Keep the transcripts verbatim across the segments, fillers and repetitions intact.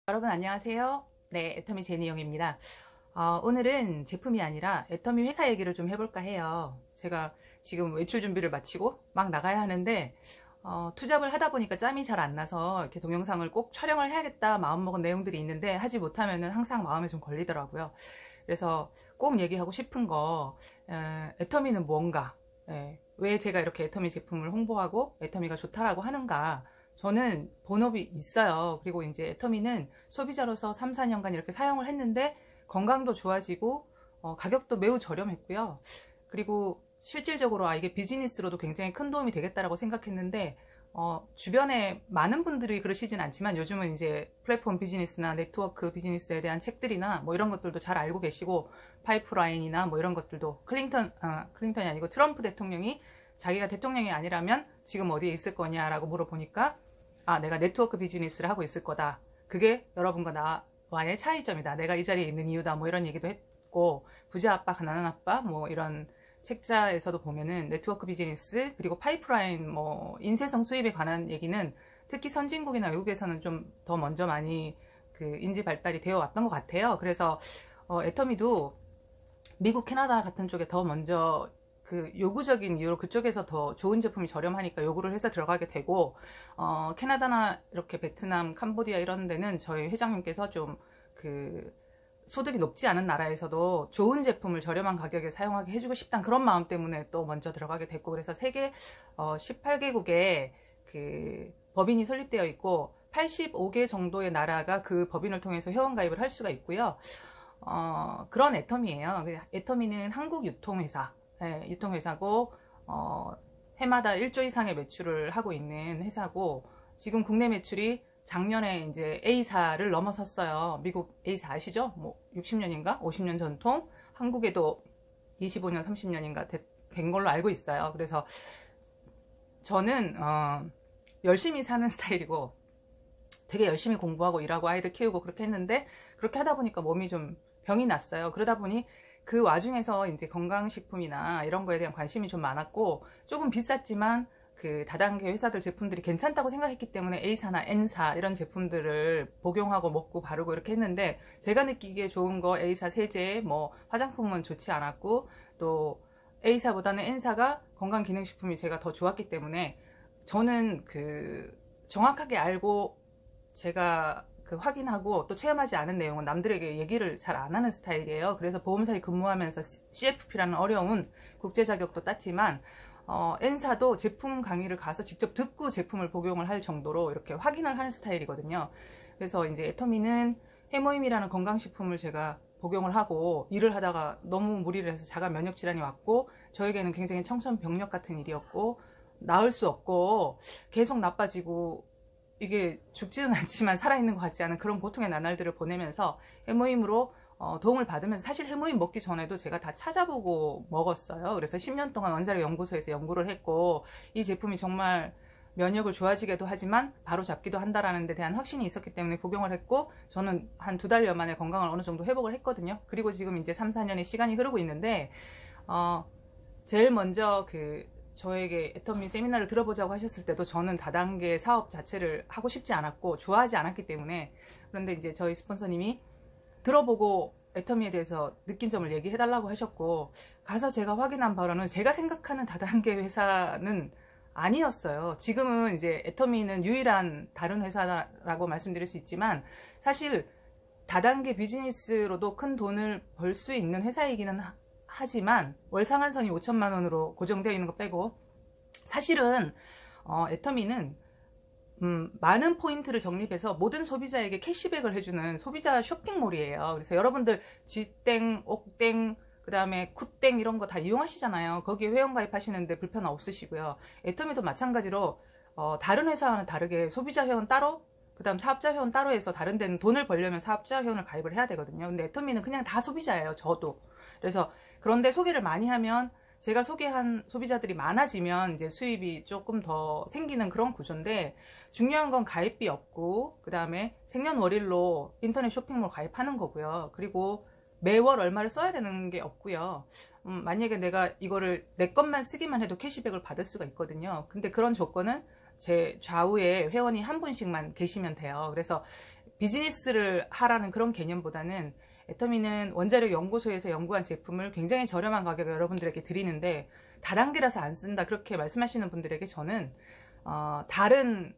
여러분 안녕하세요. 네, 애터미 제니영입니다. 어, 오늘은 제품이 아니라 애터미 회사 얘기를 좀 해볼까 해요. 제가 지금 외출 준비를 마치고 막 나가야 하는데 어, 투잡을 하다 보니까 짬이 잘 안 나서 이렇게 동영상을 꼭 촬영을 해야겠다 마음먹은 내용들이 있는데 하지 못하면은 항상 마음에 좀 걸리더라고요. 그래서 꼭 얘기하고 싶은 거 에, 애터미는 뭔가, 에, 왜 제가 이렇게 애터미 제품을 홍보하고 애터미가 좋다라고 하는가. 저는 본업이 있어요. 그리고 이제 애터미는 소비자로서 삼, 사 년간 이렇게 사용을 했는데 건강도 좋아지고 어, 가격도 매우 저렴했고요. 그리고 실질적으로 아 이게 비즈니스로도 굉장히 큰 도움이 되겠다라고 생각했는데 어, 주변에 많은 분들이 그러시진 않지만 요즘은 이제 플랫폼 비즈니스나 네트워크 비즈니스에 대한 책들이나 뭐 이런 것들도 잘 알고 계시고 파이프라인이나 뭐 이런 것들도 클린턴, 아, 클린턴이 아니고 트럼프 대통령이 자기가 대통령이 아니라면 지금 어디에 있을 거냐라고 물어보니까 아 내가 네트워크 비즈니스를 하고 있을 거다. 그게 여러분과 나와의 차이점이다. 내가 이 자리에 있는 이유다. 뭐 이런 얘기도 했고 부자 아빠 가난한 아빠 뭐 이런 책자에서도 보면은 네트워크 비즈니스 그리고 파이프라인 뭐 인쇄성 수입에 관한 얘기는 특히 선진국이나 외국에서는 좀 더 먼저 많이 그 인지 발달이 되어 왔던 것 같아요. 그래서 어, 애터미도 미국, 캐나다 같은 쪽에 더 먼저 그 요구적인 이유로 그쪽에서 더 좋은 제품이 저렴하니까 요구를 해서 들어가게 되고 어, 캐나다나 이렇게 베트남, 캄보디아 이런 데는 저희 회장님께서 좀 그 소득이 높지 않은 나라에서도 좋은 제품을 저렴한 가격에 사용하게 해주고 싶다는 그런 마음 때문에 또 먼저 들어가게 됐고 그래서 세계 어, 십팔 개국에 그 법인이 설립되어 있고 팔십오 개 정도의 나라가 그 법인을 통해서 회원가입을 할 수가 있고요. 어, 그런 애터미예요. 애터미는 한국 유통회사, 예, 유통회사고 어, 해마다 일 조 이상의 매출을 하고 있는 회사고 지금 국내 매출이 작년에 이제 A사를 넘어섰어요. 미국 A사 아시죠? 뭐 육십 년인가? 오십 년 전통. 한국에도 이십오 년, 삼십 년인가 된 걸로 알고 있어요. 그래서 저는 어, 열심히 사는 스타일이고 되게 열심히 공부하고 일하고 아이들 키우고 그렇게 했는데 그렇게 하다 보니까 몸이 좀 병이 났어요. 그러다 보니 그 와중에서 이제 건강식품이나 이런 거에 대한 관심이 좀 많았고 조금 비쌌지만 그 다단계 회사들 제품들이 괜찮다고 생각했기 때문에 A사나 N사 이런 제품들을 복용하고 먹고 바르고 이렇게 했는데 제가 느끼기에 좋은 거 A사 세제 뭐 화장품은 좋지 않았고 또 A사보다는 N사가 건강기능식품이 제가 더 좋았기 때문에 저는 그 정확하게 알고 제가 그 확인하고 또 체험하지 않은 내용은 남들에게 얘기를 잘 안 하는 스타일이에요. 그래서 보험사에 근무하면서 씨에프피라는 어려운 국제 자격도 땄지만 어, N사도 제품 강의를 가서 직접 듣고 제품을 복용을 할 정도로 이렇게 확인을 하는 스타일이거든요. 그래서 이제 애터미는 해모임이라는 건강식품을 제가 복용을 하고 일을 하다가 너무 무리를 해서 자가 면역 질환이 왔고 저에게는 굉장히 청천벽력 같은 일이었고 나을 수 없고 계속 나빠지고 이게 죽지는 않지만 살아있는 것 같지 않은 그런 고통의 나날들을 보내면서 해모임으로 어, 도움을 받으면서 사실 해모임 먹기 전에도 제가 다 찾아보고 먹었어요. 그래서 십 년 동안 원자력 연구소에서 연구를 했고 이 제품이 정말 면역을 좋아지게도 하지만 바로 잡기도 한다라는 데 대한 확신이 있었기 때문에 복용을 했고 저는 한 두 달여 만에 건강을 어느 정도 회복을 했거든요. 그리고 지금 이제 삼, 사 년의 시간이 흐르고 있는데 어, 제일 먼저 그 저에게 애터미 세미나를 들어보자고 하셨을 때도 저는 다단계 사업 자체를 하고 싶지 않았고 좋아하지 않았기 때문에 그런데 이제 저희 스폰서님이 들어보고 애터미에 대해서 느낀 점을 얘기해 달라고 하셨고 가서 제가 확인한 바로는 제가 생각하는 다단계 회사는 아니었어요. 지금은 이제 애터미는 유일한 다른 회사라고 말씀드릴 수 있지만 사실 다단계 비즈니스로도 큰 돈을 벌 수 있는 회사이기는 하, 하지만 월 상한선이 오천만 원으로 고정되어 있는 거 빼고 사실은 어, 애터미는 음, 많은 포인트를 적립해서 모든 소비자에게 캐시백을 해주는 소비자 쇼핑몰이에요. 그래서 여러분들 G땡, 옥땡, 그 다음에 쿠땡 이런 거 다 이용하시잖아요. 거기에 회원가입 하시는데 불편 없으시고요. 애터미도 마찬가지로 어, 다른 회사와는 다르게 소비자 회원 따로 그 다음 사업자 회원 따로 해서 다른 데는 돈을 벌려면 사업자 회원을 가입을 해야 되거든요. 근데 애터미는 그냥 다 소비자예요. 저도. 그래서 그런데 소개를 많이 하면 제가 소개한 소비자들이 많아지면 이제 수입이 조금 더 생기는 그런 구조인데 중요한 건 가입비 없고 그 다음에 생년월일로 인터넷 쇼핑몰 가입하는 거고요. 그리고 매월 얼마를 써야 되는 게 없고요. 음, 만약에 내가 이거를 내 것만 쓰기만 해도 캐시백을 받을 수가 있거든요. 근데 그런 조건은 제 좌우에 회원이 한 분씩만 계시면 돼요. 그래서 비즈니스를 하라는 그런 개념보다는 애터미는 원자력 연구소에서 연구한 제품을 굉장히 저렴한 가격에 여러분들에게 드리는데 다단계라서 안 쓴다 그렇게 말씀하시는 분들에게 저는 어, 다른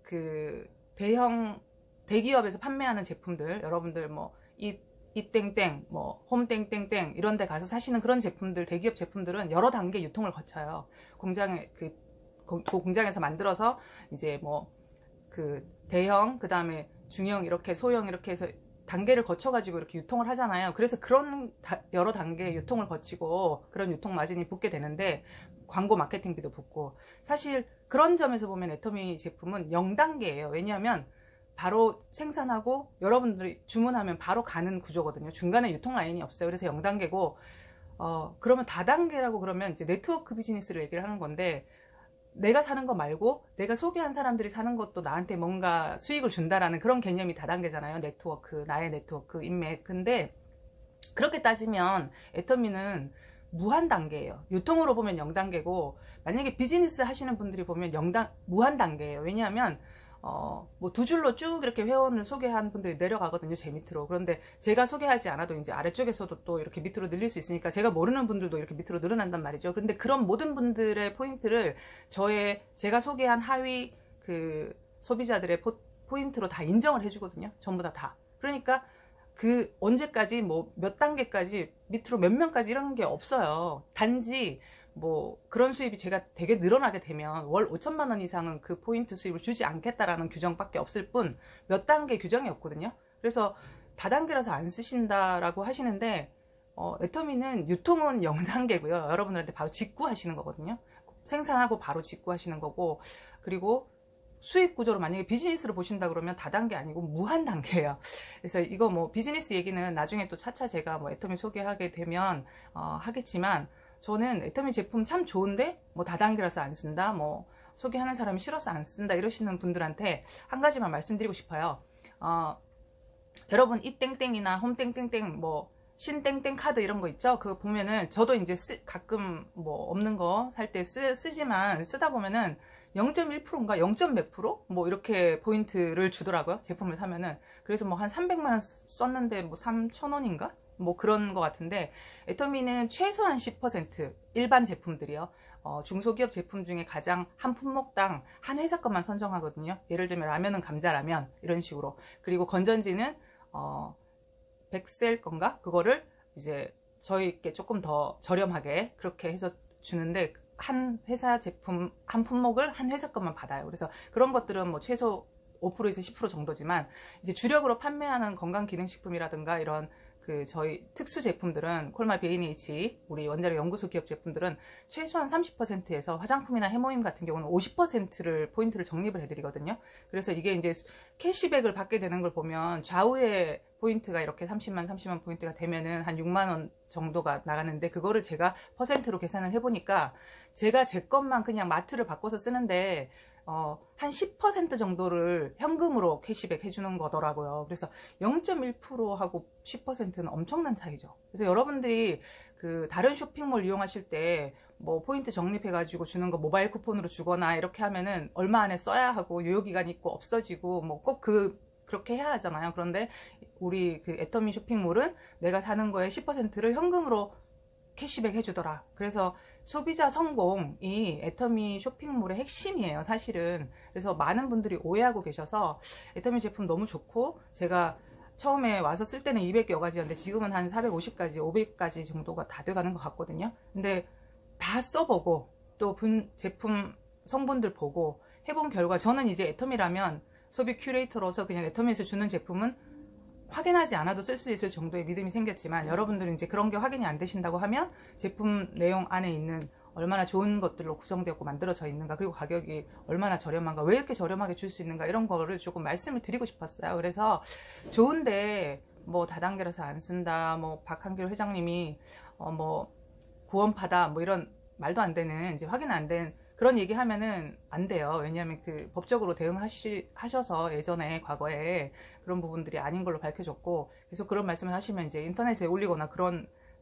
그 대형 대기업에서 판매하는 제품들 여러분들 뭐이 이땡땡 뭐 홈땡땡땡 이런 데 가서 사시는 그런 제품들 대기업 제품들은 여러 단계 유통을 거쳐요. 공장에 그, 그 공장에서 만들어서 이제 뭐 그 대형 그 다음에 중형 이렇게 소형 이렇게 해서 단계를 거쳐 가지고 이렇게 유통을 하잖아요. 그래서 그런 다, 여러 단계 유통을 거치고 그런 유통 마진이 붙게 되는데 광고 마케팅비도 붙고 사실 그런 점에서 보면 애터미 제품은 영 단계예요. 왜냐하면 바로 생산하고 여러분들이 주문하면 바로 가는 구조거든요. 중간에 유통 라인이 없어요. 그래서 영 단계고 어 그러면 다단계라고 그러면 이제 네트워크 비즈니스를 얘기를 하는 건데 내가 사는 거 말고 내가 소개한 사람들이 사는 것도 나한테 뭔가 수익을 준다라는 그런 개념이 다단계잖아요. 네트워크, 나의 네트워크, 인맥. 근데 그렇게 따지면 애터미는 무한 단계예요. 유통으로 보면 영 단계고 만약에 비즈니스 하시는 분들이 보면 영 단, 무한 단계예요. 왜냐하면 어, 뭐 두 줄로 쭉 이렇게 회원을 소개한 분들이 내려가거든요, 제 밑으로. 그런데 제가 소개하지 않아도 이제 아래쪽에서도 또 이렇게 밑으로 늘릴 수 있으니까 제가 모르는 분들도 이렇게 밑으로 늘어난단 말이죠. 그런데 그런 모든 분들의 포인트를 저의, 제가 소개한 하위 그 소비자들의 포, 포인트로 다 인정을 해주거든요. 전부 다 다. 그러니까 그 언제까지 뭐 몇 단계까지 밑으로 몇 명까지 이런 게 없어요. 단지 뭐 그런 수입이 제가 되게 늘어나게 되면 월 오천만 원 이상은 그 포인트 수입을 주지 않겠다라는 규정밖에 없을 뿐 몇 단계 규정이 없거든요. 그래서 다단계라서 안 쓰신다라고 하시는데 어, 애터미는 유통은 영 단계고요. 여러분들한테 바로 직구하시는 거거든요. 생산하고 바로 직구하시는 거고 그리고 수익 구조로 만약에 비즈니스를 보신다 그러면 다단계 아니고 무한 단계예요. 그래서 이거 뭐 비즈니스 얘기는 나중에 또 차차 제가 뭐 애터미 소개하게 되면 어, 하겠지만 저는 애터미 제품 참 좋은데 뭐 다단계라서 안 쓴다 뭐 소개하는 사람이 싫어서 안 쓴다 이러시는 분들한테 한 가지만 말씀드리고 싶어요. 어, 여러분 이 땡땡이나 홈 땡땡땡 뭐 신땡땡 카드 이런 거 있죠. 그거 보면은 저도 이제 쓰, 가끔 뭐 없는 거 살 때 쓰지만 쓰다 보면은 영 점 일 퍼센트인가 영 점 몇 프로 뭐 이렇게 포인트를 주더라고요. 제품을 사면은. 그래서 뭐 한 삼백만 원 썼는데 뭐 삼천 원인가 뭐 그런 것 같은데 애터미는 최소한 십 퍼센트 일반 제품들이요. 어, 중소기업 제품 중에 가장 한 품목당 한 회사 것만 선정하거든요. 예를 들면 라면은 감자라면 이런 식으로. 그리고 건전지는 어, 백셀 건가? 그거를 이제 저희께 조금 더 저렴하게 그렇게 해서 주는데 한 회사 제품 한 품목을 한 회사 것만 받아요. 그래서 그런 것들은 뭐 최소 오 퍼센트에서 십 퍼센트 정도지만 이제 주력으로 판매하는 건강기능식품이라든가 이런 그 저희 특수 제품들은 콜마 비에이엔에이치 우리 원자력 연구소 기업 제품들은 최소한 삼십 퍼센트에서 화장품이나 해모임 같은 경우는 오십 퍼센트를 포인트를 적립을 해드리거든요. 그래서 이게 이제 캐시백을 받게 되는 걸 보면 좌우에 포인트가 이렇게 삼십만 삼십만 포인트가 되면은 한 육만 원 정도가 나가는데 그거를 제가 퍼센트로 계산을 해보니까 제가 제 것만 그냥 마트를 바꿔서 쓰는데 어, 한 십 퍼센트 정도를 현금으로 캐시백 해주는 거더라고요. 그래서 영 점 일 퍼센트하고 십 퍼센트는 엄청난 차이죠. 그래서 여러분들이 그 다른 쇼핑몰 이용하실 때 뭐 포인트 적립해가지고 주는 거 모바일 쿠폰으로 주거나 이렇게 하면은 얼마 안에 써야 하고 유효기간 있고 없어지고 뭐 꼭 그 그렇게 해야 하잖아요. 그런데 우리 그 애터미 쇼핑몰은 내가 사는 거에 십 퍼센트를 현금으로 캐시백 해주더라. 그래서 소비자 성공이 애터미 쇼핑몰의 핵심이에요, 사실은. 그래서 많은 분들이 오해하고 계셔서 애터미 제품 너무 좋고 제가 처음에 와서 쓸 때는 이백여 가지였는데 지금은 한 사백오십 가지, 오백 가지 정도가 다 돼가는 것 같거든요. 근데 다 써보고 또 분, 제품 성분들 보고 해본 결과 저는 이제 애터미라면 소비 큐레이터로서 그냥 애터미에서 주는 제품은 확인하지 않아도 쓸 수 있을 정도의 믿음이 생겼지만 여러분들은 이제 그런 게 확인이 안 되신다고 하면 제품 내용 안에 있는 얼마나 좋은 것들로 구성되었고 만들어져 있는가 그리고 가격이 얼마나 저렴한가 왜 이렇게 저렴하게 줄 수 있는가 이런 거를 조금 말씀을 드리고 싶었어요. 그래서 좋은데 뭐 다단계라서 안 쓴다 뭐 박한길 회장님이 어 뭐 구원파다 뭐 이런 말도 안 되는 이제 확인 안 된 그런 얘기 하면은 안 돼요. 왜냐하면 그 법적으로 대응하시, 하셔서 예전에 과거에 그런 부분들이 아닌 걸로 밝혀졌고 계속 그런 말씀을 하시면 이제 인터넷에 올리거나 그런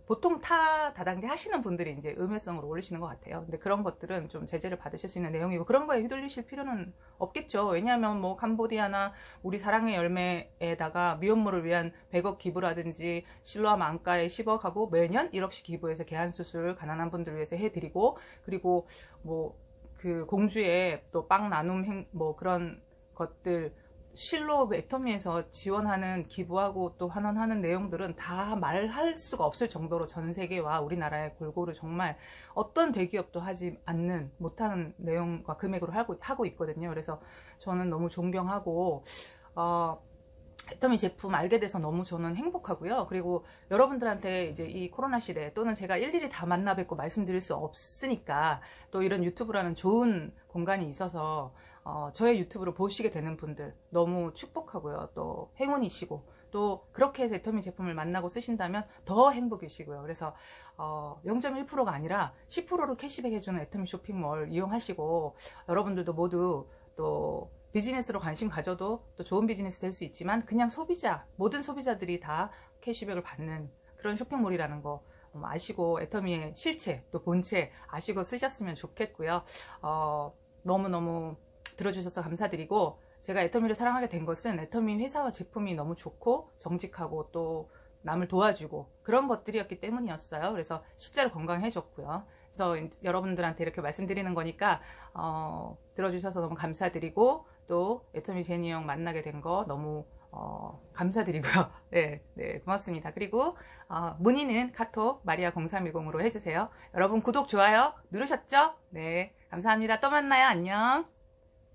보통 타 다단계 하시는 분들이 이제 음해성을 올리시는 것 같아요. 근데 그런 것들은 좀 제재를 받으실 수 있는 내용이고 그런 거에 휘둘리실 필요는 없겠죠. 왜냐하면 뭐 캄보디아나 우리 사랑의 열매에다가 미혼모를 위한 백억 기부라든지 실로암 안과에 십억하고 매년 일억씩 기부해서 개안 수술 가난한 분들 위해서 해드리고, 그리고 뭐 그 공주의 또 빵 나눔 행 뭐 그런 것들 실로 그 애터미에서 지원하는 기부하고 또 환원하는 내용들은 다 말할 수가 없을 정도로 전 세계와 우리나라의 골고루 정말 어떤 대기업도 하지 않는 못하는 내용과 금액으로 하고, 하고 있거든요. 그래서 저는 너무 존경하고 어, 애터미 제품 알게 돼서 너무 저는 행복하고요. 그리고 여러분들한테 이제 이 코로나 시대 또는 제가 일일이 다 만나 뵙고 말씀드릴 수 없으니까 또 이런 유튜브라는 좋은 공간이 있어서 어, 저의 유튜브를 보시게 되는 분들 너무 축복하고요. 또 행운이시고 또 그렇게 해서 애터미 제품을 만나고 쓰신다면 더 행복이시고요. 그래서 어, 영 점 일 퍼센트가 아니라 십 퍼센트로 캐시백 해주는 애터미 쇼핑몰 이용하시고 여러분들도 모두 또 비즈니스로 관심 가져도 또 좋은 비즈니스 될 수 있지만 그냥 소비자, 모든 소비자들이 다 캐시백을 받는 그런 쇼핑몰이라는 거 아시고 애터미의 실체 또 본체 아시고 쓰셨으면 좋겠고요. 어, 너무너무 들어주셔서 감사드리고, 제가 애터미를 사랑하게 된 것은 애터미 회사와 제품이 너무 좋고 정직하고 또 남을 도와주고 그런 것들이었기 때문이었어요. 그래서 실제로 건강해졌고요. 그래서 여러분들한테 이렇게 말씀드리는 거니까 어, 들어주셔서 너무 감사드리고 또 애터미 제니 형 만나게 된 거 너무 어, 감사드리고요. 네, 네, 고맙습니다. 그리고 어, 문의는 카톡 마리아 공삼일공으로 해주세요. 여러분 구독, 좋아요 누르셨죠? 네, 감사합니다. 또 만나요. 안녕.